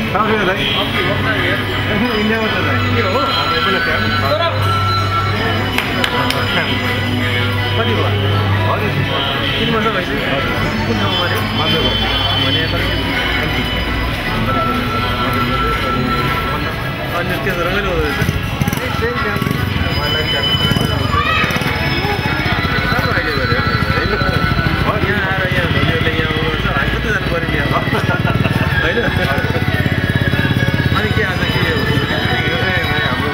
कहाँ गयो दाइ इन्डियामा छ दाइ के हो पहिला त्यहाँ कति भयो हजुर 3 वर्ष भइसक्यो कुन ठाउँमा अरे माधव भने यता अन्य के रमाइलो हुँदैछ सेम त्यहाँ मलाई यहाँ आएर यहाँ भोलिहरूले यहाँ आउनुहुन्छ हामी कति जानु पऱ्यो नि होइन अनि के आज के यो चाहिँ हाम्रो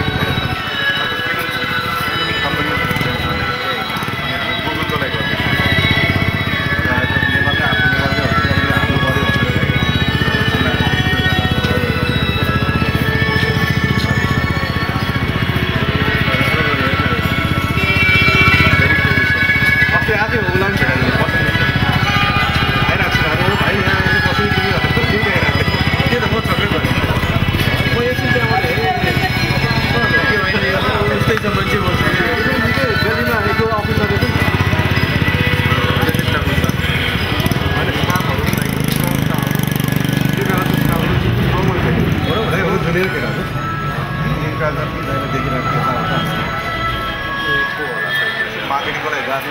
गुगलको लागि गर्दैछ नेपालका आफ्नो नेपालले हाल्नु पऱ्यो अस्ति आएको उसलाई पनि भेटाइदिनु आइरहेको छु भाइ यहाँ बस्नु के त म छक्कै भयो म एकछिन त्यहाँबाट हेरेँ के होइन उस्तै छ मान्छे बस्छ दिल्लीमा आएको अफिसहरू चाहिँ होइन स्टाफहरू पनि जुनियर केटाहरू तिनका जति देखिरहेको मार्केटिङको लागि गएको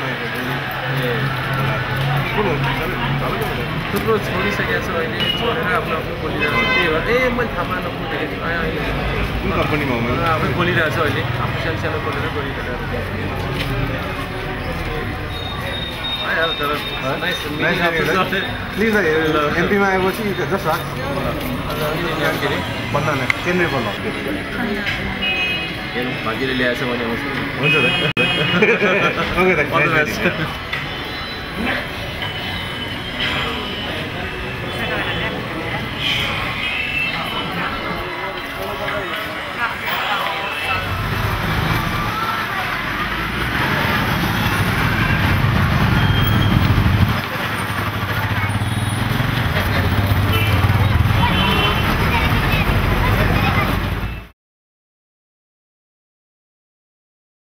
कुन हुन्छ थुप्रो छोडिसकेको छ अहिले छोडेर आफ्नो आफ्नो खोलिरहेको छ त्यही भएर मैले थाहा पाएन कुन कम्पनीमा आफै खोलिरहेको छ अहिले आफू सानो सानो खोलेर गरिरहेको प्लिज एमपीमा आएपछि जस्ट राख भन्दा केन्द्रीय बल भागीले ल्याएछ भने हुन्छ